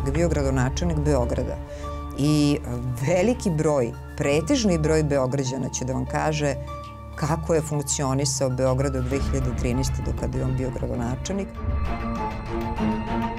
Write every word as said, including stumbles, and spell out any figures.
je bio gradonačelnik Beograda. I veliki broj, pretežni broj Beograđana će da vam kaže kako je funkcionisao Beograd od dve hiljade trinaeste. do kada je on bio gradonačelnik.